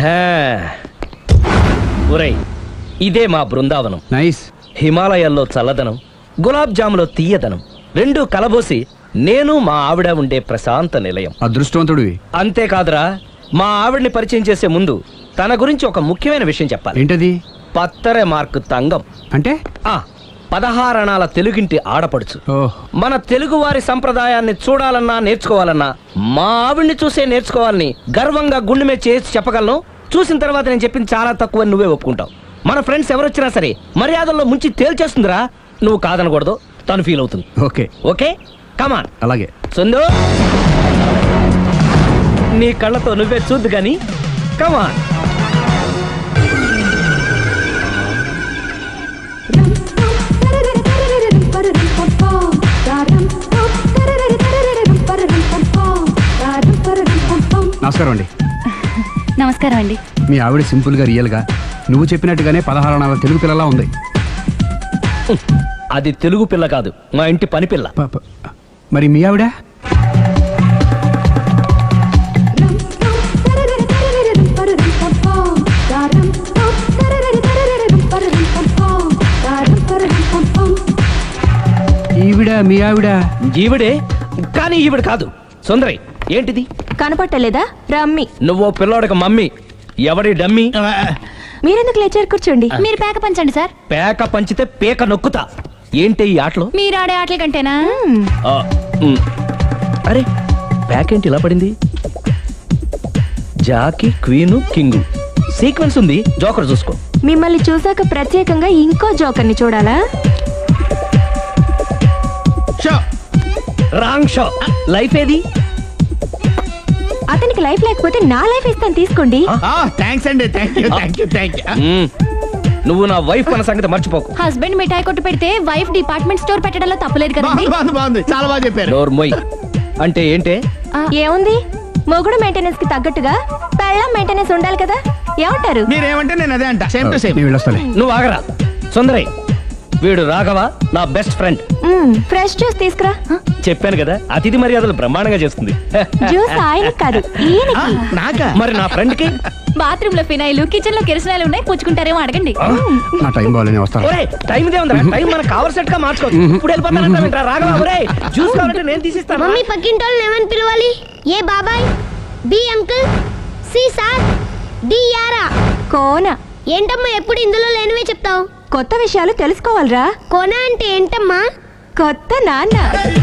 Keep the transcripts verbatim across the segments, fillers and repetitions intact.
ఒరేయ్, ఇదే మా బృందావనం. నైస్. హిమాలయాల్లో చల్లదనం, గులాబ్ జాములో తీయదనం రెండు కలబోసి నేను మా ఆవిడ ఉండే ప్రశాంత నిలయం. అదృష్టవంతుడివి. అంతేకాదురా, మా ఆవిడ్ని పరిచయం చేసే ముందు తన గురించి ఒక ముఖ్యమైన విషయం చెప్పాలి. ఏంటది? పత్తరె మార్కు తంగం అంటే ఆ పదహారణాల తెలుగింటి ఆడపడుచు. మన తెలుగు వారి సంప్రదాయాన్ని చూడాలన్నా నేర్చుకోవాలన్నా మా ఆవిడ్ని చూసే నేర్చుకోవాలని గర్వంగా గుండె మీద చేసి చెప్పగలను. చూసిన తర్వాత నేను చెప్పింది చాలా తక్కువ నువ్వే ఒప్పుకుంటావు. మన ఫ్రెండ్స్ ఎవరొచ్చినా సరే మర్యాదల్లో ముంచి తేల్చేస్తుందిరా. నువ్వు కాదనకూడదు, తను ఫీల్ అవుతుంది. Okay okay, come on. అలాగే. సుందు, నీ కళ్ళతో నువ్వే చూద్దు కానీ కమాన్. నమస్కారం అండి. నమస్కారం అండి. మీ ఆవిడ సింపుల్ గా రియల్ గా నువ్వు చెప్పినట్టుగానే పదహారు నాలుగు తెలుగు పిల్లలా ఉంది. అది తెలుగు పిల్ల కాదు, మా ఇంటి పని పిల్ల. మరి మీ ఆవిడ? ఈవిడ మీ ఆవిడ? ఈవిడే, కానీ ఈవిడ కాదు. సుందరి, ఏంటిది కనపట్టలేదా? రమ్మి. నువ్వు పిల్లోడక మమ్మీ. ఎవడి డమ్మీ? మీరెందుకు లేచారు? కూర్చోండి. మీరు పేక పంచండి సార్. పేక పంచితే పేక నొక్కుతా. ఏంటి ఈ ఆటలు? మీరు ఆడే ఆటల కంటేనా? అరే, పేక ఏంటి ఇలా పడింది? జాకీ, క్వీను, కింగు సీక్వెన్స్ ఉంది. జోకర్ చూసుకో. మిమ్మల్ని చూసాక ప్రత్యేకంగా ఇంకో జోకర్ని చూడాలా? Wrong show. లైఫ్ ఏది? అతనికి లైఫ్ లేకపోతే నా లైఫ్ ఇస్తాను, తీసుకోండి. థాంక్స్ అండి. Thank you thank you thank you. నువ్వు నా వైఫ్ అన్న సంగతి మర్చిపోకు. హస్బెండ్ మిఠాయి కొట్టు పెడితే వైఫ్ డిపార్ట్మెంట్ స్టోర్ పెట్టడంలో తప్పలేదు కదండి. బాగుంది, చాలా బాగా చెప్పారు. డోర్ మొయ్. అంటే ఏంటే? ఏముంది, మొగుడు మెయింటెనెన్స్ కి తగ్గట్టుగా పెళ్ళాం మెయింటెనెన్స్ ఉండాలి కదా. ఏమంటారు? మీరేమంటే నేను అదే అంట. Same to same. నువ్వు ఆగరా. సుందరి, వీడు రాఘవ, నా బెస్ట్ ఫ్రెండ్. ఫ్రెష్ జ్యూస్ తీసుకురా. చెప్పాను కదా, అతిథి మర్యాదలు బ్రహ్మాండంగా చేస్తుంది. జ్యూస్ ఆయన కాదు, నాకా? మరి నా ఫ్రెండ్ కి బాత్రూమ్ లో ఫినాయిల్, కిచెన్ లో కిరసనాయిలు ఉన్నాయి, పుచ్చుకుంటారేమో అడగండి. నా టైం బాగాలేని వస్తాను. టైం ఇదే ఉందా? టైం మనకు కావర్ సెట్ గా మార్చుకోవచ్చు. ఇప్పుడు వెళ్ళిపోతానంటా రాఘవ. ఒరే, జ్యూస్ కావాలంటే నేను తీసిస్తాను. మమ్మీ, పక్కింటోళ్ళని ఏమని పిలవాలి? ఏ బాబాయ్, B uncle, C sir, D యారా. కోన. ఏంటమ్మా ఎప్పుడు ఇందులో లేనివే చెప్తావు? కొత్త విషయాలు తెలుసుకోవాలరా. కోన అంటే ఏంటమ్మా? కొత్త నాన్న.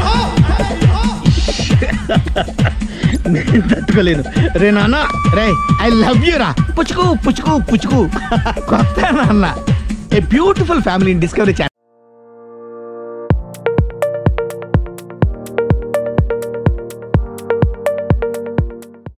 నేను తట్టుకోలేను. రే నాన్న, రే ఐ లవ్ యూ రా. పుచ్చుకు పుచ్చుకు పుచ్చుకు. కొత్త నాన్న. ఏ బ్యూటిఫుల్ ఫ్యామిలీని డిస్కవరీ చేస్తా.